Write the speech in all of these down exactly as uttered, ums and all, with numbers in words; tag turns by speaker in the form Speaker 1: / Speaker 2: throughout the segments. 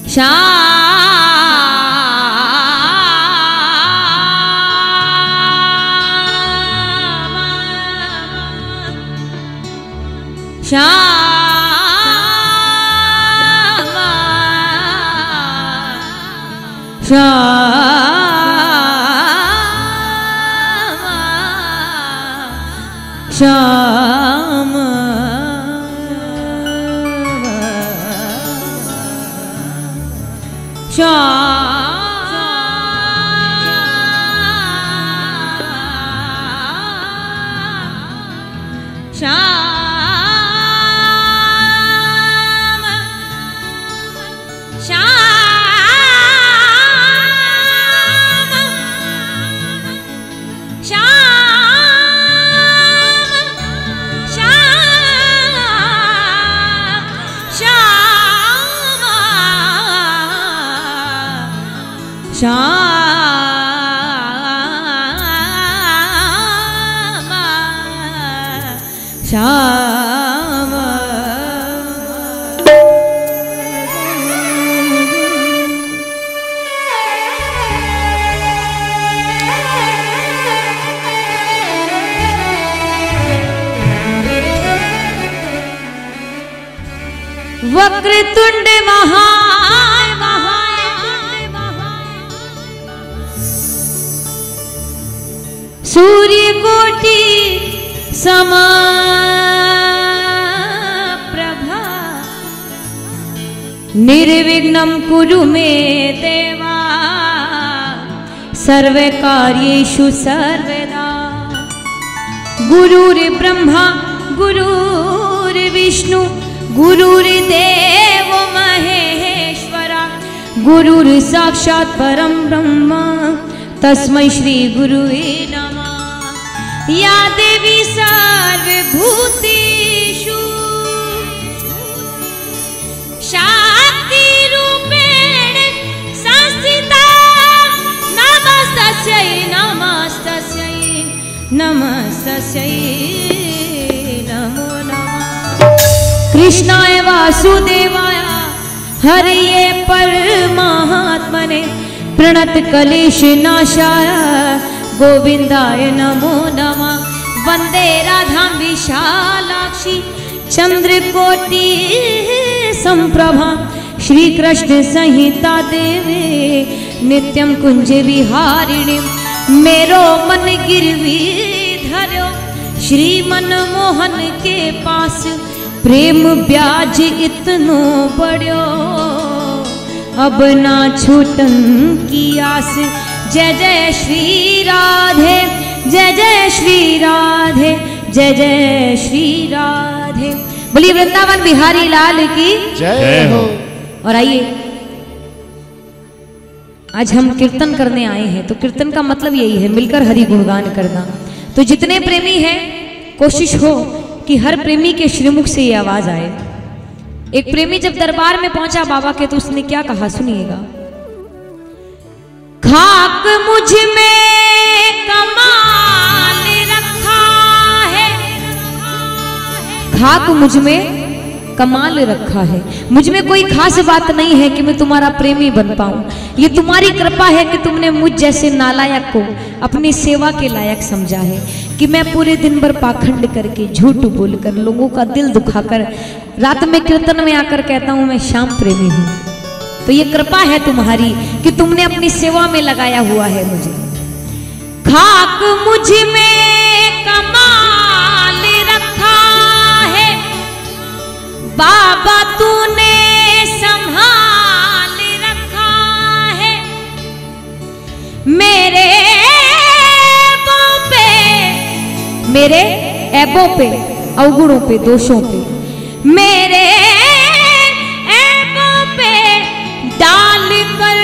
Speaker 1: श्याम वक्रतुंड महा सूर्य कोटि समप्रभा निर्विघ्नं कुरु मे देवा सर्वकार्येषु सर्वदा। गुरुर्ब्रह्मा गुरुर्विष्णु गुरुर्देव महेश्वरा गुरुर्साक्षात् परं ब्रह्म तस्मै श्री गुरुवे नमः। या देवी सर्वभूतेषु शक्तिरूपेण संस्थिता नमस्तस्यै नमस्तस्यै नमस्तस्यै नमो नमः। कृष्णाय वासुदेवाय हरये परमात्मने प्रणत क्लेश नाशाय गोविंदाय नमो नमः। वंदे राधां विशालाक्षी चंद्रकोटि संप्रभा श्री कृष्ण संहिता देवे नित्यं कुंज विहारिणी मेरो मन गिरवी धरो श्री मनमोहन के पास प्रेम ब्याज इतनो बढ़ो अब ना छूटन की आस। जय जय श्री राधे जय जय श्री राधे जय जय श्री राधे। बोलिए वृंदावन बिहारी लाल की
Speaker 2: जय हो।
Speaker 1: और आइए आज हम कीर्तन करने आए हैं तो कीर्तन का मतलब यही है मिलकर हरि गुणगान करना। तो जितने प्रेमी हैं कोशिश हो कि हर प्रेमी के श्रीमुख से ये आवाज आए। एक प्रेमी जब दरबार में पहुंचा बाबा के तो उसने क्या कहा सुनिएगा। खाक मुझ में कमाल रखा है खाक मुझ में कमाल रखा है। मुझ में कोई खास बात नहीं है कि मैं तुम्हारा प्रेमी बन पाऊं। ये तुम्हारी कृपा है कि तुमने मुझ जैसे नालायक को अपनी सेवा के लायक समझा है कि मैं पूरे दिन भर पाखंड करके झूठ बोलकर लोगों का दिल दुखाकर रात में कीर्तन में आकर कहता हूं मैं श्याम प्रेमी हूं। तो ये कृपा है तुम्हारी कि तुमने अपनी सेवा में लगाया हुआ है मुझे। खाक मुझ में कमाल रखा है बाबा तूने संभाल रखा है मेरे ऐबों पे मेरे ऐबों पे अवगुणों पे दोषों पे मेरे ऐबों पे डाल कर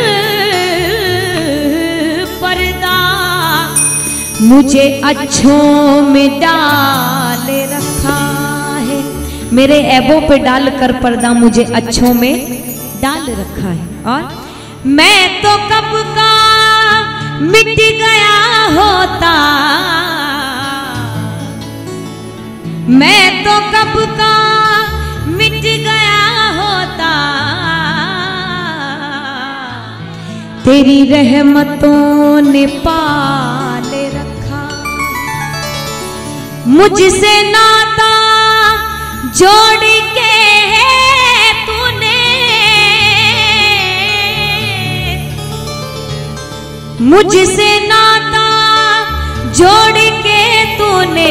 Speaker 1: पर्दा मुझे अच्छों में डाल रखा है। मेरे ऐबों पे डाल कर पर्दा मुझे अच्छों में डाल रखा है। और मैं तो कब का मिट गया होता मैं तो कब का मिट गया होता तेरी रहमतों ने पाल रखा, मुझसे नाता जोड़ के तूने, मुझसे नाता जोड़ के तूने,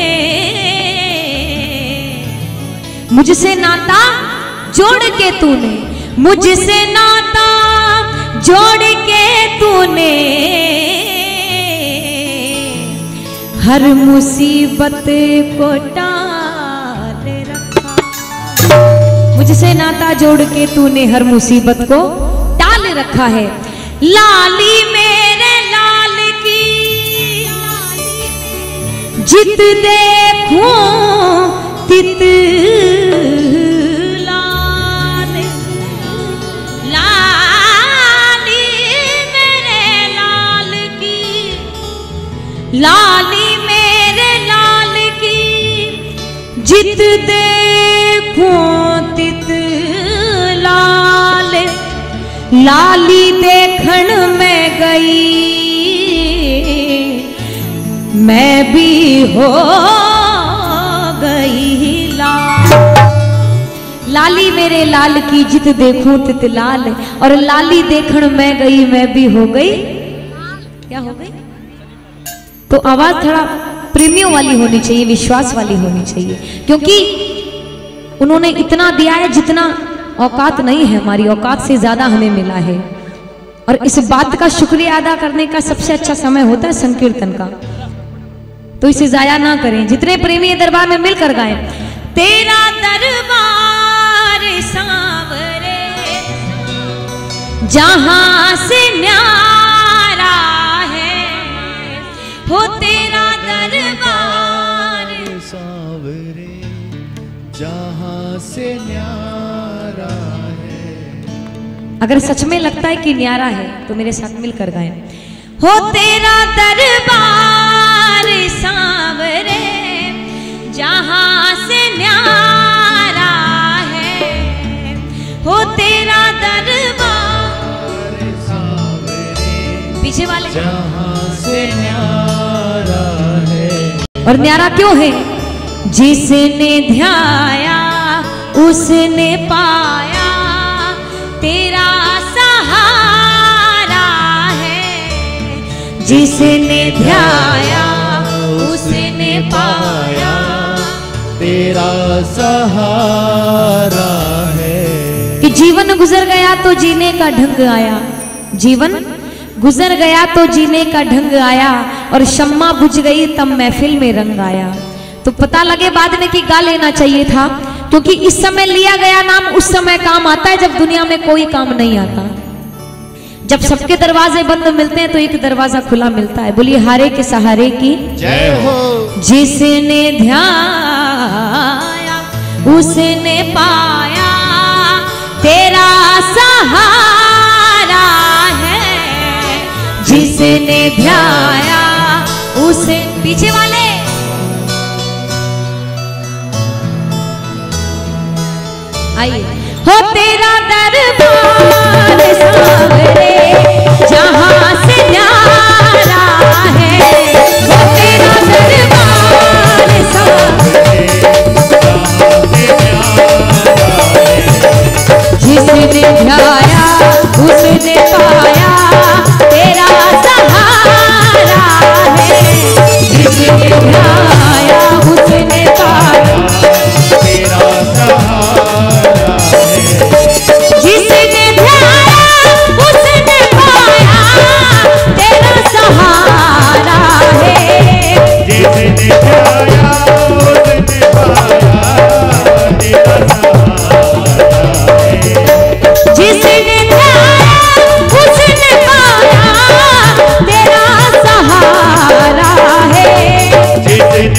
Speaker 1: मुझसे नाता जोड़ के तूने, मुझसे नाता जोड़ के तूने, हर मुसीबत को टाल रखा। मुझसे नाता जोड़ के तूने हर मुसीबत को टाल रखा है। लाली मेरे लाल की जित देखूं तित लाल, लाली मेरे लाल की, लाली मेरे लाल की जित देखूं तित लाल, लाली देखण में गई मैं भी हो गई लाल। लाली मेरे लाल की जित देखूं तित लाल, और लाली देखण में गई मैं भी हो गई, क्या हो गई? तो आवाज थोड़ा प्रेमियों वाली होनी चाहिए, विश्वास वाली होनी चाहिए, क्योंकि उन्होंने इतना दिया है जितना औकात नहीं है, हमारी औकात से ज्यादा हमें मिला है। और इस बात का शुक्रिया अदा करने का सबसे अच्छा समय होता है संकीर्तन का, तो इसे जाया ना करें। जितने प्रेमी दरबार में मिलकर गाएं, तेरा दरबार सांवरे जहां से न्यारा है, हो तेरा दरबार
Speaker 2: सांवरे जहां से न्यारा है।
Speaker 1: अगर सच में लगता है कि न्यारा है तो मेरे साथ मिलकर गाएं, हो तेरा दरबार सांवरे जहां से न्यारा है, हो तेरा दरबार सांवरे पीछे वाले
Speaker 2: जहां से न्यारा है।
Speaker 1: और न्यारा क्यों है? जिसने ध्याया उसने पाया, तेरा सहारा है। जिसने ध्याया उसने पाया,
Speaker 2: तेरा सहारा है।
Speaker 1: कि जीवन गुजर गया तो जीने का ढंग आया, जीवन गुजर गया तो जीने का ढंग आया, और शम्मा बुझ गई तब महफिल में रंग आया। तो पता लगे बाद में कि गा लेना चाहिए था, क्योंकि इस समय लिया गया नाम उस समय काम आता है जब दुनिया में कोई काम नहीं आता। जब सबके दरवाजे बंद मिलते हैं तो एक दरवाजा खुला मिलता है। बोलिए हारे के सहारे की
Speaker 2: जय हो।
Speaker 1: जिसने ध्याया उसने पाया, तेरा सहारा है। जिसने ध्याया उसे पीछे वाले आइए, हो तेरा दरबार सांवरे जहां से न्यारा है, हो तेरा दरबार सांवरे जहां से न्यारा है। जिसने ध्याया उसने पाया, तेरा सहारा है। जिसने ध्याया उसने पाया,
Speaker 2: तेरा सहारा है।
Speaker 1: जिसने ध्याया उसने पाया, तेरा सहारा है।
Speaker 2: जिसने ध्याया उसने पाया, तेरा सहारा है।
Speaker 1: जिसने ध्याया उसने पाया, तेरा सहारा है।
Speaker 2: जिसने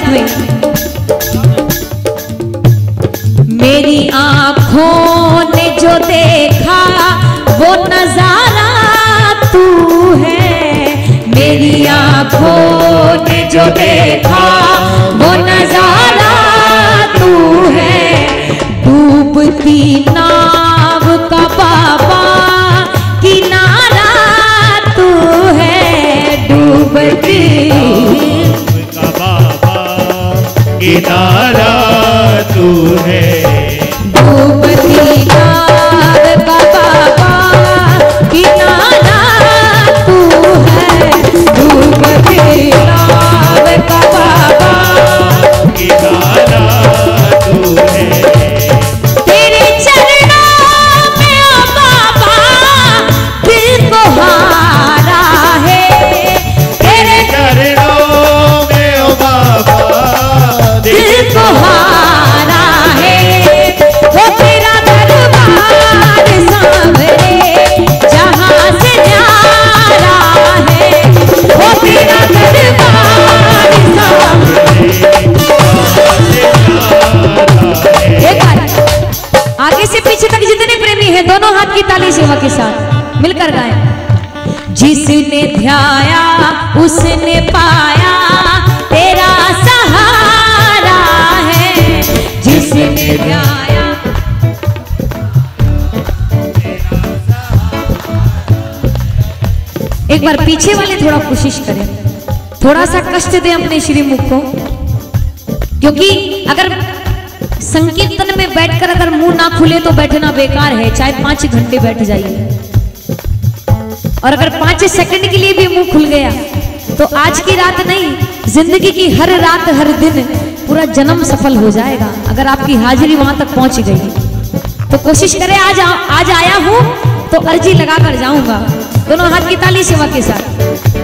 Speaker 1: साथ में। मेरी आंखों ने जो देखा वो नजारा तू है, मेरी आंखों ने जो देखा वो नजारा तू है। डूबती नाव का बाबा किनारा तू है, डूबती
Speaker 2: का बाबा किनारा तू है,
Speaker 1: डूबती नाव का बाबा किनारा तू है, डूबती नाव का बाबा
Speaker 2: किनारा तू है।
Speaker 1: तेरे चरणों में ओ बाबा दिल को हारा है, तेरे
Speaker 2: चरणों में ओ बाबा
Speaker 1: दिल को हारा है। वो तेरा दरबार सांवरे जहां से न्यारा है, वो तेरा दरबार सांवरे। एक बार आगे से पीछे तक जितने प्रेमी हैं दोनों हाथ की ताली सेवा के साथ मिलकर गाएं। जिसने ध्याया उसने पाया तेरा सहारा है, जिसने ध्याया। एक बार पीछे वाले थोड़ा कोशिश करें, थोड़ा सा कष्ट दें अपने श्रीमुख को, क्योंकि अगर संकीर्तन में बैठकर अगर मुंह ना खुले तो बैठना बेकार है, चाहे पांच घंटे बैठ जाइए। और अगर पांच सेकंड के लिए भी मुंह खुल गया तो आज की रात नहीं, जिंदगी की हर रात हर दिन पूरा जन्म सफल हो जाएगा अगर आपकी हाजिरी वहां तक पहुंच गई। तो कोशिश करें, आज आ, आज आया हूं तो अर्जी लगा कर जाऊंगा। दोनों हाथ की ताली सेवा के साथ।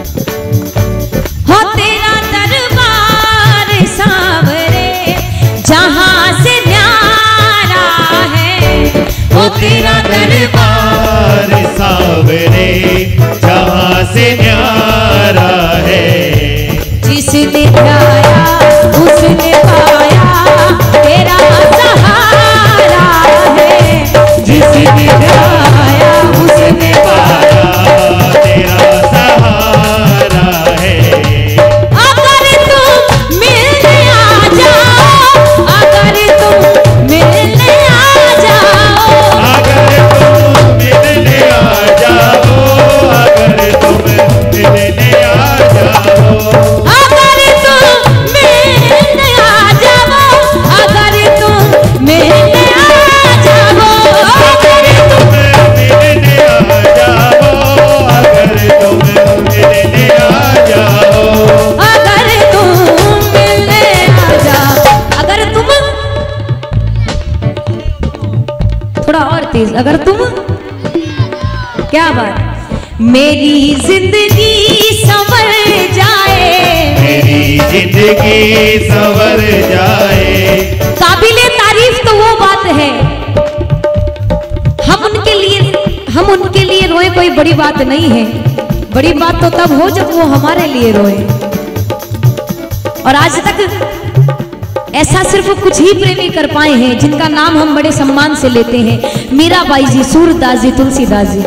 Speaker 1: हो तेरा दरबार सांवरे जहां से न्यारा है, हो तेरा दरबार
Speaker 2: सांवरे जहां से न्यारा है।
Speaker 1: जिसने ध्याया उसने पाया तेरा सहारा है, जिसने ध्याया उसने पाया
Speaker 2: तेरा सहारा है।
Speaker 1: अगर तुम मिलने आ जाओ, अगर तुम मिलने आ जाओ,
Speaker 2: अगर तुम मिलने आ जाओ, अगर तुम मिलने आ जाओ,
Speaker 1: अगर तुम मिलने आ जाओ, अगर तुम मिलने आ जाओ,
Speaker 2: अगर तुम मिलने आ जाओ, अगर तुम मिलने आ जाओ,
Speaker 1: अगर तुम मिलने आ जाओ। अगर तुम, थोड़ा और तेज, अगर तुम, क्या बात। मेरी जिंदगी संवर जाए,
Speaker 2: मेरी जिंदगी संवर जाए।
Speaker 1: काबिले तारीफ तो वो बात है, हम उनके लिए हम उनके लिए रोए कोई बड़ी बात नहीं है। बड़ी बात तो तब हो जब वो हमारे लिए रोए। और आज तक ऐसा सिर्फ कुछ ही प्रेमी कर पाए हैं जिनका नाम हम बड़े सम्मान से लेते हैं। मीराबाई जी, सूरदास जी, तुलसीदास जी।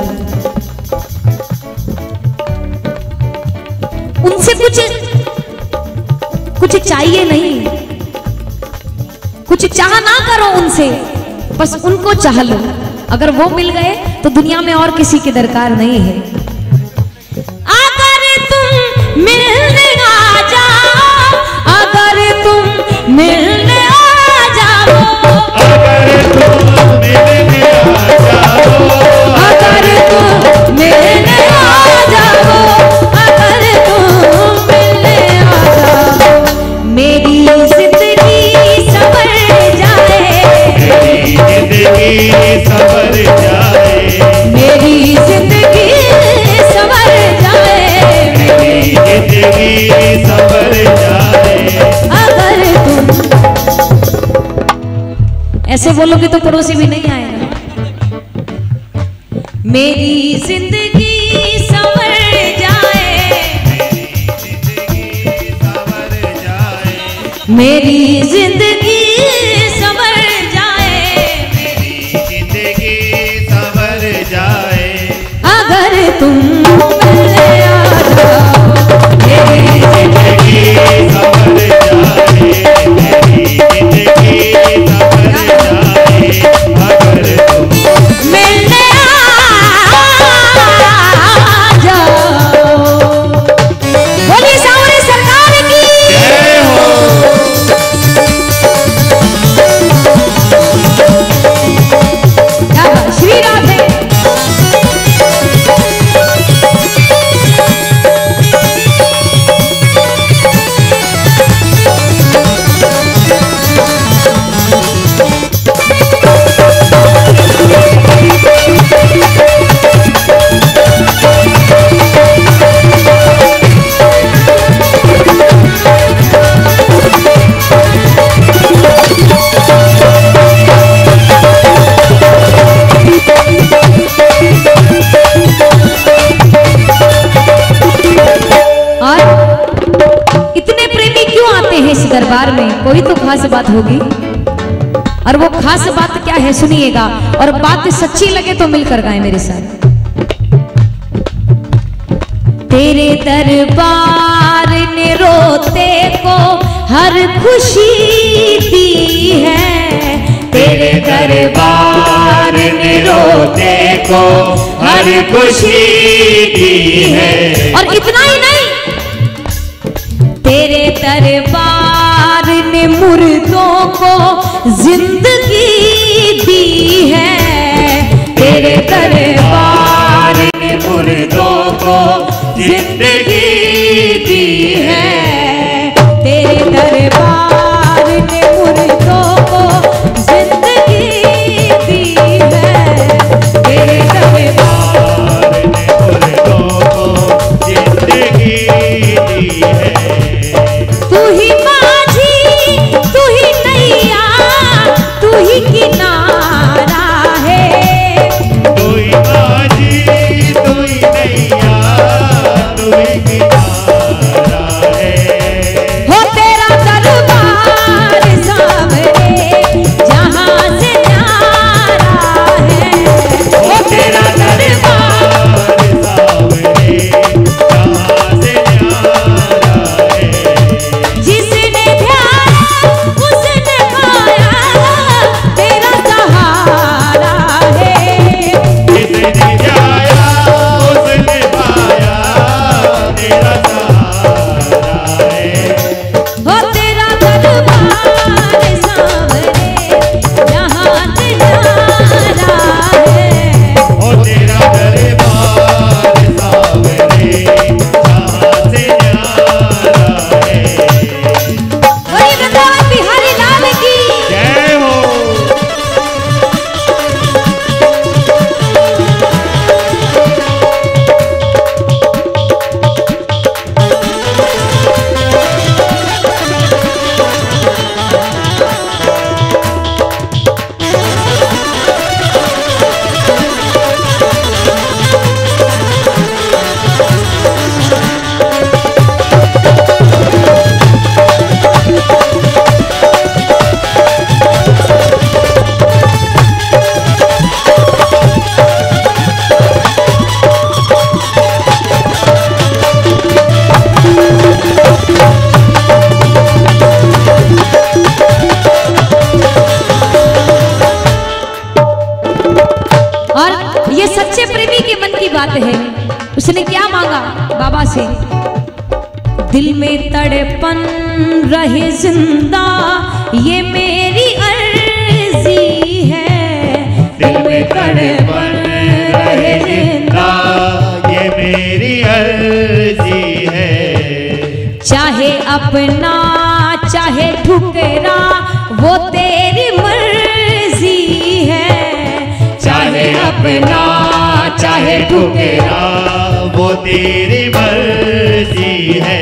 Speaker 1: उनसे कुछ कुछ चाहिए नहीं, कुछ चाह ना करो उनसे, बस उनको चाह लो। अगर वो मिल गए तो दुनिया में और किसी की दरकार नहीं है। अगर तुम मिलने आ जाओ, अगर तुम मिलने आ जाओ,
Speaker 2: अगर तुम मिलने आ जाओ,
Speaker 1: अगर तुम मिलने आ जाओ, अगर तुम मिलने आ जाओ, मेरी जिंदगी संवर जाए,
Speaker 2: मेरी जिंदगी संवर जाए,
Speaker 1: मेरी जिंदगी संवर जाए,
Speaker 2: मेरी जिंदगी संवर जाए।
Speaker 1: अगर तुम, ऐसे बोलोगे तो पड़ोसी भी नहीं आएगा। मेरी जिंदगी संवर जाए,
Speaker 2: जिंदगी संवर जाए,
Speaker 1: मेरी जिंदगी संवर जाए,
Speaker 2: मेरी जिंदगी संवर जाए,
Speaker 1: अगर तुम मिलने आ जाओ।
Speaker 2: मेरी जिंदगी संवर जाए, मेरी जिंदगी संवर जाए, अगर तुम
Speaker 1: मिलने आ जाओ। बोलिए सावरी सरकार की
Speaker 2: जय हो।
Speaker 1: क्या बात, श्री राधे। और इतने प्रेमी क्यों आते हैं इस दरबार में? कोई तो खास बात होगी, और वो खास बात क्या है सुनिएगा, और बात सच्ची लगे तो मिलकर गाएं मेरे साथ। तेरे दरबार ने रोते को हर खुशी दी है,
Speaker 2: तेरे दरबार ने रोते को हर खुशी दी है।
Speaker 1: और इतना ही नहीं, तेरे दरबार ने मुर्दों को जिंदगी दी है,
Speaker 2: तेरे दरबार ने मुर्दों को जिंदगी दी है।
Speaker 1: तेरे दरबार ने मुर्दों को जिंदगी दी है, तेरे दरबार
Speaker 2: ने मुर्दों को जिंदगी दी है।
Speaker 1: तू ही माझी, तू ही नैया, तू ही किनारा है।
Speaker 2: तू ही माझी, तू ही नैया, तू ही किनारा है।
Speaker 1: हो तेरा दरबार सावरे जहां से न्यारा है, हो तेरा दरबार
Speaker 2: सावरे जहां से न्यारा है।
Speaker 1: जिसने ध्याया उसने पाया तेरा सहारा है।
Speaker 2: जिसने जाया उसने पाया तेरा सहारा है।
Speaker 1: हो तेरा दरबार सावरे जहां से न्यारा है।
Speaker 2: ओ तेरा दरबार सावरे जहां से न्यारा है।
Speaker 1: बोलिए वृंदावन बिहारी लाल की
Speaker 2: जय हो।
Speaker 1: और ये सच्चे प्रेमी के मन की बात है। उसने क्या मांगा बाबा से? दिल में तड़पन रहे जिंदा ये मेरी अर्जी है।
Speaker 2: दिल में तड़पन रहे जिंदा ये मेरी अर्जी है।
Speaker 1: चाहे अपना चाहे ठुकरा वो तेरी मर्जी है।
Speaker 2: चाहे अपना चाहे ठुकरा वो तेरी मर्जी है।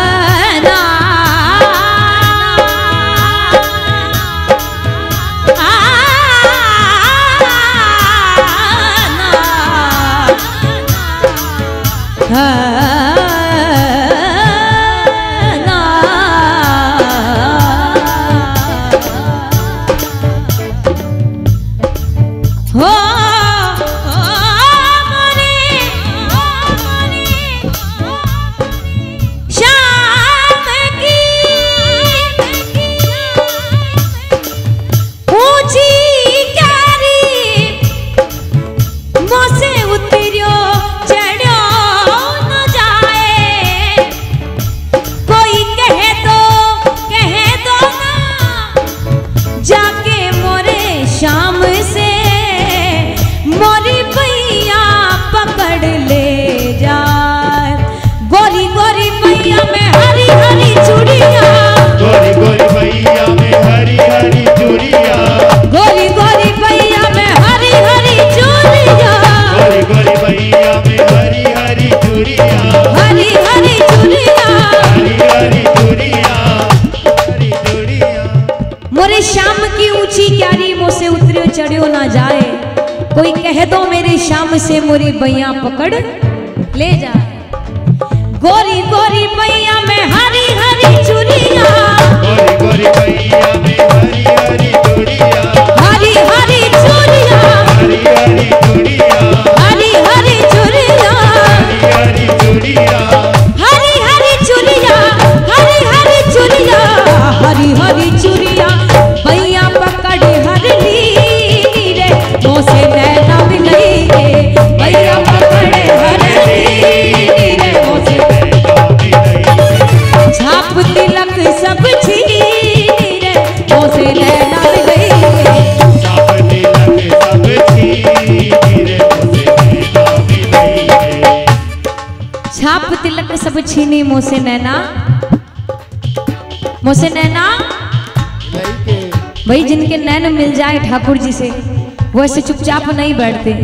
Speaker 1: आ ऊंची क्यारी मुँह से उतरियो चढ़ियो ना जाए, कोई कह दो मेरे शाम से मोरी बैया पकड़ ले जाए। गोरी गोरी बैया में हरी हरी चूड़िया,
Speaker 2: गोरी गोरी बैया में हरी हरी चूड़िया,
Speaker 1: हरी हरी चूड़िया,
Speaker 2: हरी हरी चूड़िया,
Speaker 1: हरी हरी चूड़िया,
Speaker 2: हरी हरी चूड़िया,
Speaker 1: हरी हरी चूड़िया, हरी हरी चूड़िया, हरी हरी चूड़िया बैया पकड़ हर ली रे, मुँह से नैना मिलई रे, बैया पकड़ हर ली रे, मुँह से छाप तिलक सब छीन रे, मुँह से नैना मिलई रे,
Speaker 2: छाप तिलक सब छीन रे, मुँह से नैना मिलई रे।
Speaker 1: छाप तिलक सब छीनी मुँह से नैना, मुँह से नैना। भाई जिनके नैन मिल जाए ठाकुर जी से वो ऐसे चुपचाप नहीं बैठते,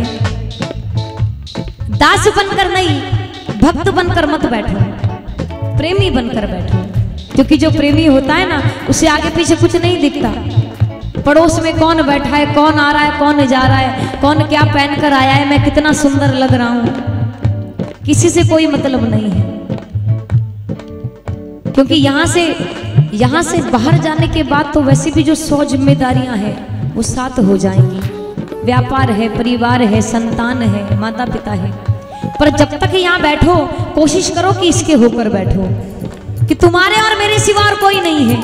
Speaker 1: दास बनकर नहीं, भक्त बनकर मत बैठो, प्रेमी बनकर बैठो, क्योंकि जो प्रेमी होता है ना उसे आगे पीछे कुछ नहीं दिखता, पड़ोस में कौन बैठा है, कौन आ रहा है, कौन जा रहा है, कौन क्या पहन कर आया है, मैं कितना सुंदर लग रहा हूं, किसी से कोई मतलब नहीं है। क्योंकि यहां से यहां से बाहर जाने के बाद तो वैसे भी जो सौ जिम्मेदारियां हैं वो साथ हो जाएंगी, व्यापार है, परिवार है, संतान है, माता पिता है, पर जब तक यहाँ बैठो कोशिश करो कि इसके होकर बैठो, कि तुम्हारे और मेरे सिवा और कोई नहीं है।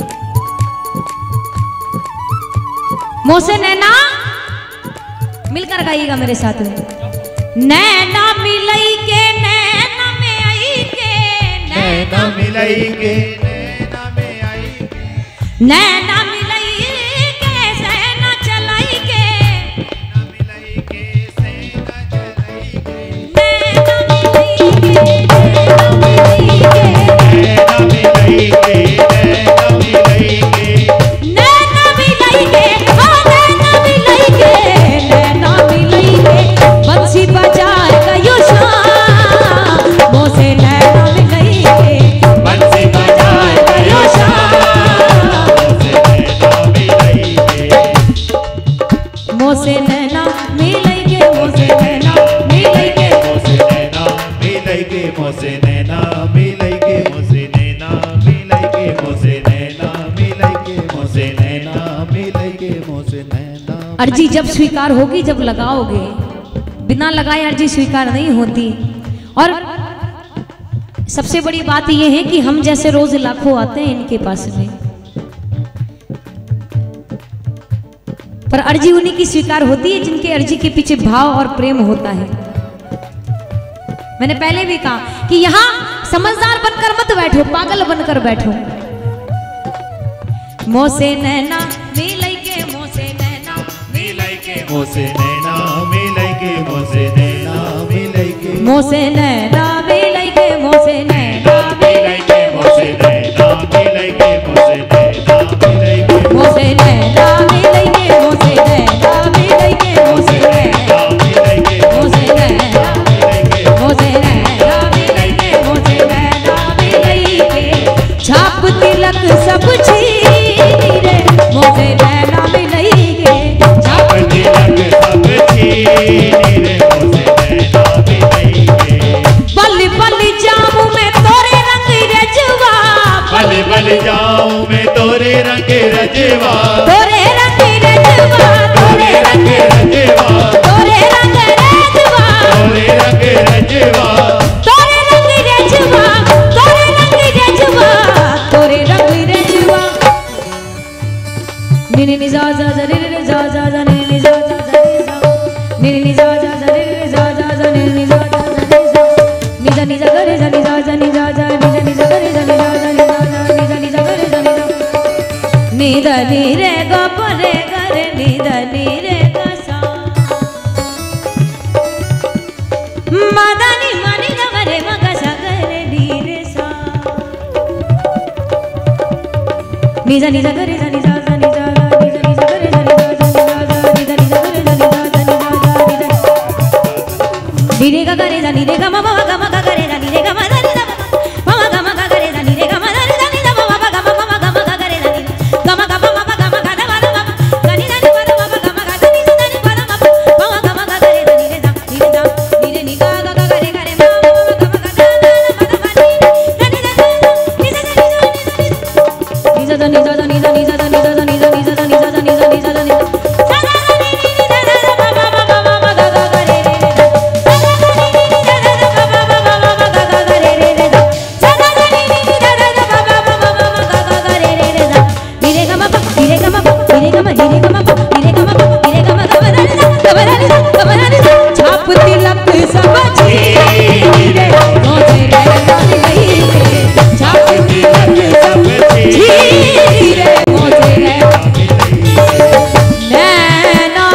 Speaker 1: मुँह से नैना मिलकर गाइएगा मेरे साथ में। नैना मिलई के नैना में आई के,
Speaker 2: नैना मिलई के नैना में आई के,
Speaker 1: नैना मिलई के सेना चलाई के,
Speaker 2: नैना मिलई के सेना चलई के,
Speaker 1: नैना मिलई के, नैना मिलई के,
Speaker 2: नैना मिलई के नैना मिलई के,
Speaker 1: नैना मिलई के, हाँ नैना मिलई के, नैना मिलई के, बंसी बजाए गयो शाम, मुँह से नैना मिलई के,
Speaker 2: बंसी बजाए गयो शाम, मुँह से नैना मिलई के,
Speaker 1: मुँह से नैना मिलई के, मुँह से नैना मिलई के,
Speaker 2: मुँह से नैना मिलई के, मुँह से नैना मिलई के, मुँह से नैना मिलई के, मुँह से नैना मिलई के, मुँह से नैना।
Speaker 1: अर्जी जब स्वीकार होगी जब लगाओगे, बिना लगाए अर्जी स्वीकार नहीं होती। और सबसे बड़ी बात यह है कि हम जैसे रोज लाखों आते हैं इनके पास में, पर अर्जी उन्हीं की स्वीकार होती है जिनके अर्जी के पीछे भाव और प्रेम होता है। मैंने पहले भी कहा कि यहां समझदार बनकर मत बैठो, पागल बनकर बैठो। मुँह से नैना मिलई के, मुँह से नैना मिलई के,
Speaker 2: मुँह से नैना मिलई के, मुँह से नैना मिलई के,
Speaker 1: मुँह से नैना मिलई के, मुँह से नैना मिलई के,
Speaker 2: मुँह से नैना मिलई के, मुँह से नैना मिलई के,
Speaker 1: मुँह से नैना मिलई के, मुँह से नैना मिलई के, मुँह से नैना
Speaker 2: मिलई के,
Speaker 1: मुँह से नैना
Speaker 2: मिलई के,
Speaker 1: मुँह से नैना मिलई के, मुँह से नैना मिलई के, छाप तिलक सब छीनी रे, मुँह से नैना मिलई के, छाप
Speaker 2: तिलक सब छीनी रे, मुँह से नैना मिलई के,
Speaker 1: बल बल जाऊं मैं तोरे रंग रजवा,
Speaker 2: बल बल जाऊं मैं तोरे रंग रजवा,
Speaker 1: तोरे रंग रजवा,
Speaker 2: तोरे रंग रजवा,
Speaker 1: तोरे रंग रजवा,
Speaker 2: तोरे रंग रजवा,
Speaker 1: तोरे रंग रजवा, तोरे रंग रजवा, तोरे रंग रजवा। नि नि नि जा जा जा नि नि जा जा जा नि नि जा जा जा नि नि जा जा जा नि नि जा जा जा नि नि जा जा जा नि जा नि जा करे जा नि जा जा नि जा जा नि जा नि जा करे जा नि जा जा नि जा जा नि जा नि जा करे जा नि जा नि द नि रे ग प रे ग रे नि द नि रे ग सा म द नि म नि ग म रे म ग सा ग रे नि रे सा नि जा नि जा करे जा नि जा जा नि जा जा नि जा नि जा करे जा नि जा जा नि जा जा नि जा नि जा करे जा नि जा जा नि जा जा नि रे ग ग रे जा नि रे ग म म ग म ग ग रे जा नि रे ग म द नि द म म ग म ग ग रे जा नि रे ग म द नि द नि द म म ग म म ग म ग ग रे जा नि ग म ग म म ग म ग द म द म सा नी सा नी सा नी सा नी सा नी सा नी सा नी सा नी सा नी सा नी छाप तिलक समझी रे मोसे नैना मिलई के छाप तिलक समझी रे मोसे नैना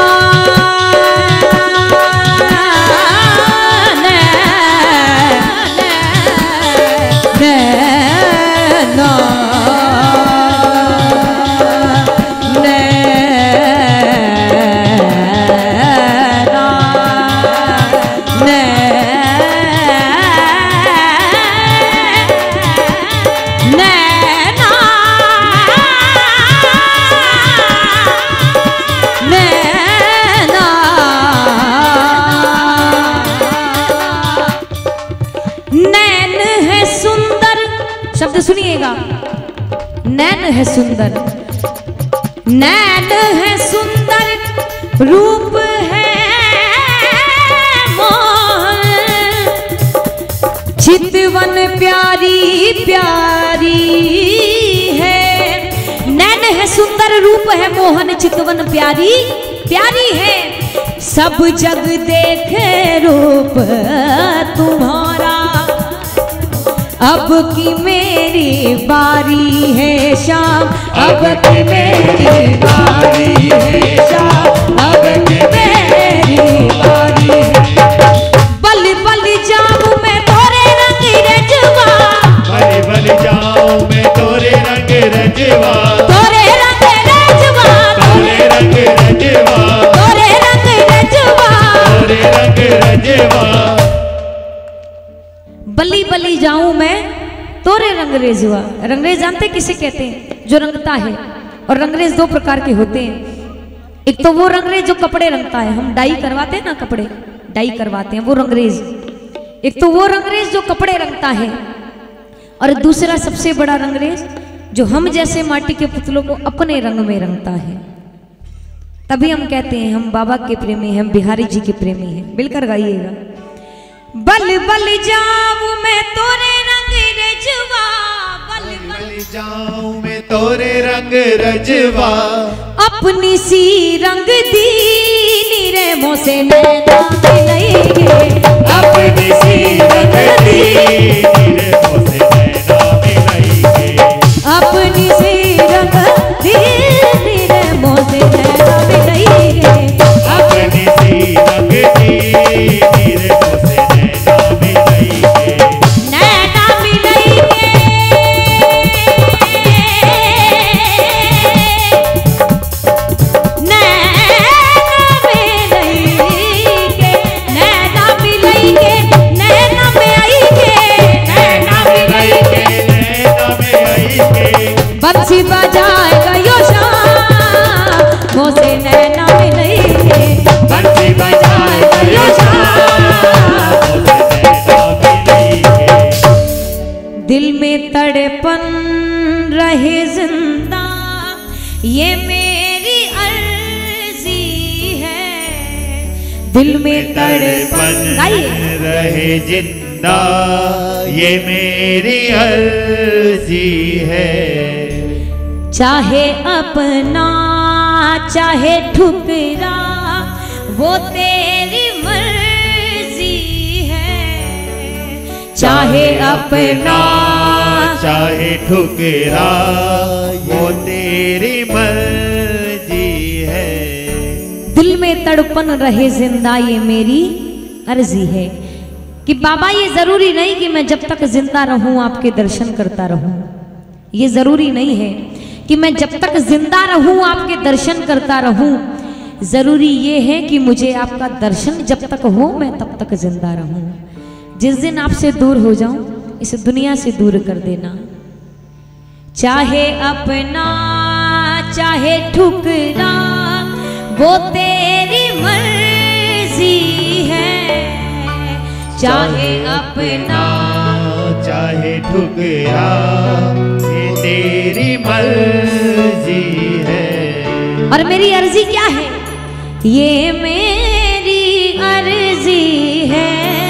Speaker 1: शब्द सुनिएगा। नैन है सुंदर, नैन है सुंदर, रूप है मोहन, चितवन प्यारी प्यारी है। नैन है सुंदर, रूप है मोहन, चितवन प्यारी प्यारी है। सब जग देखे रूप तुम्हारा, अब की मेरी बारी है शाम, अब की मेरी बारी है शाम, अब की मेरी बारी है। बल बल जाऊं मैं तोरे रंग रजवा,
Speaker 2: बल बल जाऊं मैं तोरे रंग रजवा,
Speaker 1: तोरे रंग रजवा,
Speaker 2: तोरे रंग रजवा,
Speaker 1: तोरे रंग रजवा,
Speaker 2: तोरे रंग रजवा।
Speaker 1: बली बली जाऊं मैं तोरे रंगरेजवा। रंगरेज जानते किसे कहते हैं? जो रंगता है। और रंगरेज दो प्रकार के होते हैं। एक तो वो रंगरेज जो कपड़े रंगता है, हम डाई करवाते हैं ना, कपड़े डाई करवाते हैं, वो रंगरेज। एक तो वो रंगरेज जो कपड़े रंगता है, और दूसरा सबसे बड़ा रंगरेज जो हम जैसे माटी के पुतलों को अपने रंग में रंगता है। तभी हम कहते हैं हम बाबा के प्रेमी हैं, हम बिहारी जी के प्रेमी हैं। मिलकर गाइएगा। बल बल जाऊं मैं तोरे रंग रजवा, बल बल
Speaker 2: जाऊं मैं तोरे रंग रजवा,
Speaker 1: अपनी सी रंग दीनी रे मोसे नैना मिलई,
Speaker 2: अपनी सी रंग दीनी रे मोसे नैना मिलई,
Speaker 1: अपनी सी रंग दीनी रे मोसे नैना मिलई,
Speaker 2: अपनी सी रंग दीनी रे मोसे नैना मिलई,
Speaker 1: नैना मिलई के नैना मिलई के नैना मिलई के नैना में आई के नैना मिलई के
Speaker 2: नैना में आई के।
Speaker 1: बंसी बजाएगा यो शाम मोसे नैना मिलई के,
Speaker 2: बंसी बजाएगा यो शाम मोसे नैना मिलई के।
Speaker 1: दिल में तड़पन रहे जिंदा, ये मेरी अर्जी है। दिल में तड़पन गाइए,
Speaker 2: रहे जिंदा, ये मेरी अर्जी है।
Speaker 1: चाहे अपना चाहे ठुकरा, वो तेरी मर्जी है। चाहे अपना
Speaker 2: चाहे ठुकरा, वो तेरी मर्जी है।
Speaker 1: दिल में तड़पन रहे जिंदा, ये मेरी अर्जी है। कि बाबा ये जरूरी नहीं कि मैं जब तक जिंदा रहूं आपके दर्शन करता रहूं। ये जरूरी नहीं है कि मैं जब तक जिंदा रहूं आपके दर्शन करता रहूं। जरूरी ये है कि मुझे आपका दर्शन जब तक हो मैं तब तक जिंदा रहूं। जिस दिन आपसे दूर हो जाऊं इस दुनिया से दूर कर देना। चाहे अपना चाहे ठुकरा, वो तेरी मर्जी है। चाहे अपना
Speaker 2: चाहे ठुकरा, ये तेरी मर्जी है।
Speaker 1: और मेरी अर्जी क्या है? ये मेरी अर्जी है,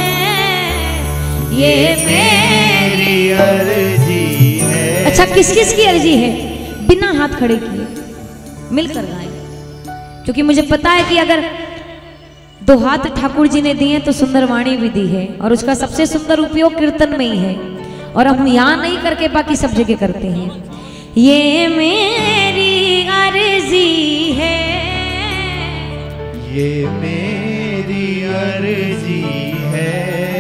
Speaker 1: ये मेरी
Speaker 2: अर्जी है।
Speaker 1: अच्छा, किस किस की अर्जी है? बिना हाथ खड़े किए मिलकर गाएं, क्योंकि मुझे पता है कि अगर दो हाथ ठाकुर जी ने दिए तो सुंदर वाणी भी दी है, और उसका सबसे सुंदर उपयोग कीर्तन में ही है, और हम यहाँ नहीं करके बाकी सब जगह करते हैं। ये मेरी अर्जी है,
Speaker 2: ये मेरी अर्जी है।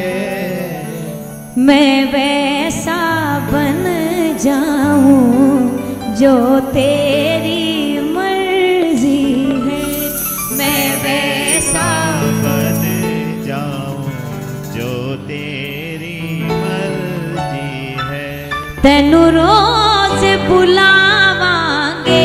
Speaker 1: मैं वैसा बन जाऊं जो तेरी मर्जी है, मैं वैसा
Speaker 2: बन जाऊं जो तेरी मर्जी है।
Speaker 1: तेनू रोज बुलावांगे,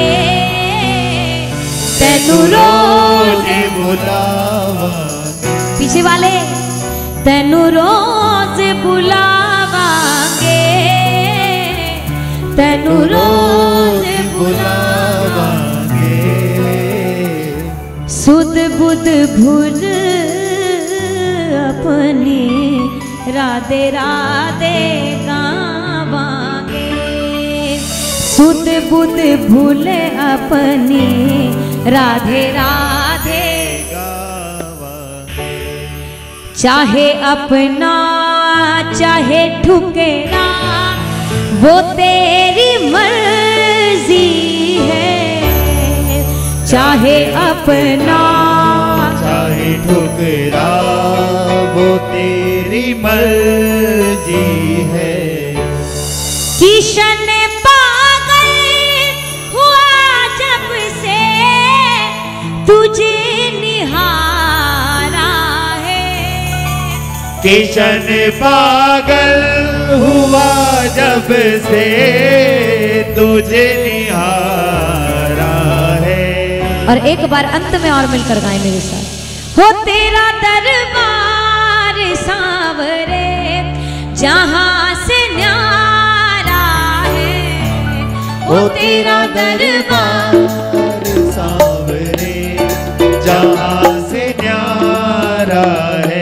Speaker 1: तेनू रोज
Speaker 2: बुलावांगे।
Speaker 1: पीछे वाले, तेनू रोज बुलावांगे, तेनू रोज बुलावांगे। सुध बुध भूल अपनी राधे राधे गावांगे, सुध बुध भूल अपनी राधे राधे
Speaker 2: गावांगे।
Speaker 1: चाहे अपना चाहे ठुकरा वो तेरी मर्जी है, चाहे अपना
Speaker 2: चाहे ठुकरा वो तेरी मर्जी है।
Speaker 1: किशन पागल हुआ जब से तुझे निहारा है,
Speaker 2: किशन पागल हुआ जब से तुझे निहारा है।
Speaker 1: और एक बार अंत में और मिलकर गाएं मेरे साथ। हो तेरा दरबार सांवरे जहां से न्यारा है, हो तेरा दरबार
Speaker 2: सांवरे जहां से न्यारा है।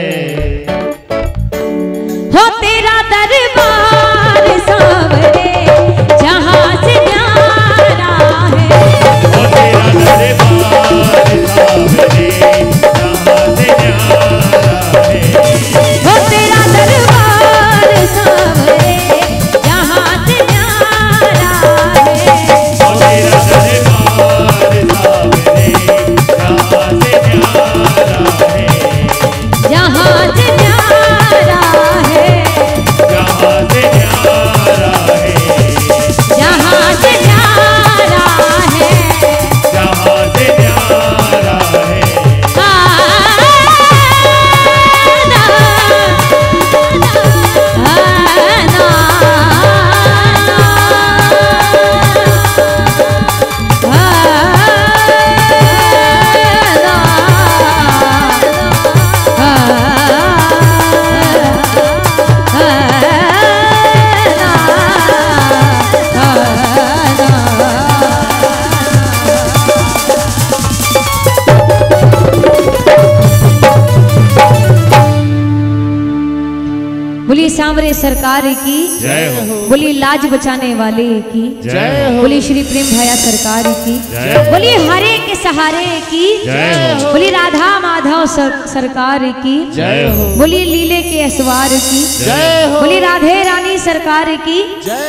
Speaker 1: हो तेरा दरबार सांवरे जहां से न्यारा है,
Speaker 2: हो तेरा दरबार सांवरे जहां से न्यारा है।
Speaker 1: हो तेरा दरबार सांवरे जहां से न्यारा है,
Speaker 2: हो तेरा दरबार सांवरे जहां से न्यारा है।
Speaker 1: जहां से न्यारा है,
Speaker 2: जहां से न्यारा है।
Speaker 1: जहां से न्यारा है,
Speaker 2: जहां से न्यारा है।
Speaker 1: बोलिए सांवरे सरकार की
Speaker 2: जय हो।
Speaker 1: बोलिए लाज बचाने वाले की
Speaker 2: जय हो।
Speaker 1: बोलिए श्री प्रेम भैया सरकार की
Speaker 2: जय हो।
Speaker 1: बोलिए हरे के सहारे की
Speaker 2: जय हो।
Speaker 1: बोलिए राधा माधव सर, सरकार की
Speaker 2: जय हो।
Speaker 1: बोलिए लीले के असवार की
Speaker 2: जय हो।
Speaker 1: बोलिए राधे रानी सरकार की
Speaker 2: जय